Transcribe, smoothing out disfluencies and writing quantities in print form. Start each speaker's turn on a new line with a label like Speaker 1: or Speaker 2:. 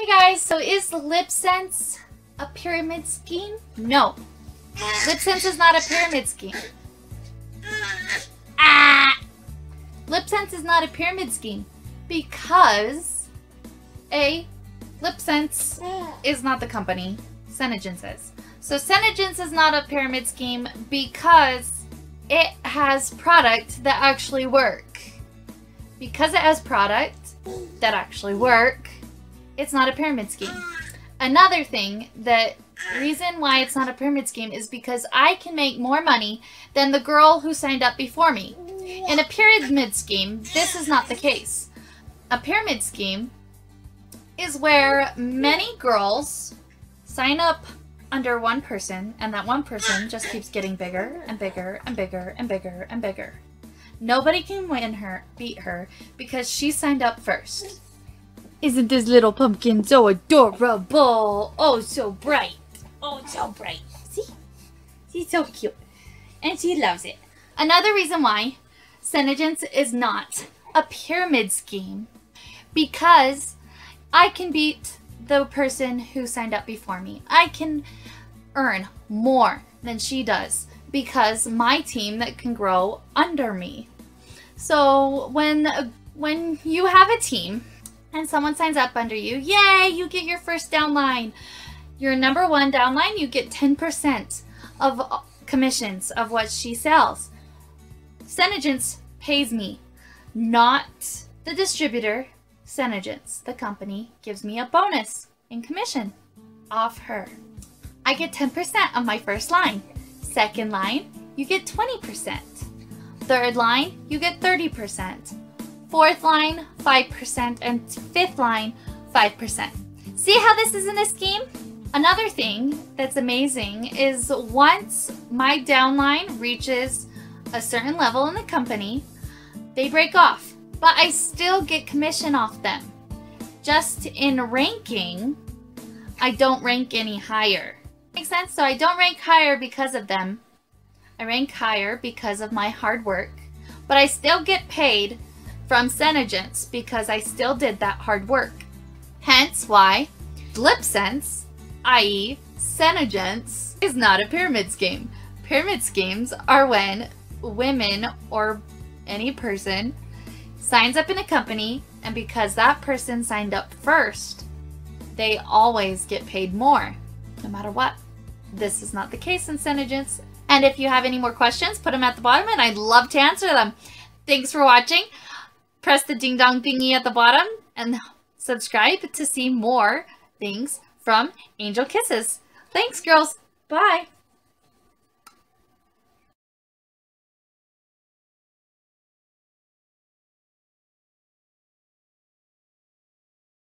Speaker 1: guys, so is LipSense a pyramid scheme? No. LipSense is not a pyramid scheme. LipSense is not a pyramid scheme because A, LipSense is not the company, Senegence is. So Senegence is not a pyramid scheme because it has product that actually work. Because it has product that actually work, it's not a pyramid scheme. Another thing, the reason why it's not a pyramid scheme is because I can make more money than the girl who signed up before me. In a pyramid scheme, this is not the case. A pyramid scheme is where many girls sign up under one person, and that one person just keeps getting bigger and bigger and bigger and bigger and bigger. Nobody can beat her, because she signed up first. Isn't this little pumpkin so adorable? Oh, so bright. Oh, so bright. See? She's so cute. And she loves it. Another reason why Senegence is not a pyramid scheme, because I can beat the person who signed up before me. I can earn more than she does because my team that can grow under me. So when you have a team and someone signs up under you, yay, you get your first downline. Your number one downline, you get 10% of commissions of what she sells. Senegence pays me, not the distributor. Senegence, the company, gives me a bonus in commission off her. I get 10% of my first line. Second line, you get 20%. Third line, you get 30%. Fourth line, 5%. And fifth line, 5%. See how this isn't a scheme? Another thing that's amazing is once my downline reaches a certain level in the company, they break off. But I still get commission off them. Just in ranking, I don't rank any higher. Makes sense? So I don't rank higher because of them. I rank higher because of my hard work. But I still get paid from Senegence because I still did that hard work. Hence why LipSense, i.e. Senegence, is not a pyramid scheme. Pyramid schemes are when women or any person signs up in a company, and because that person signed up first, they always get paid more, no matter what. This is not the case in Senegence. And if you have any more questions, put them at the bottom, and I'd love to answer them. Thanks for watching. Press the ding dong thingy at the bottom, and subscribe to see more things from Angel Kisses. Thanks, girls. Bye.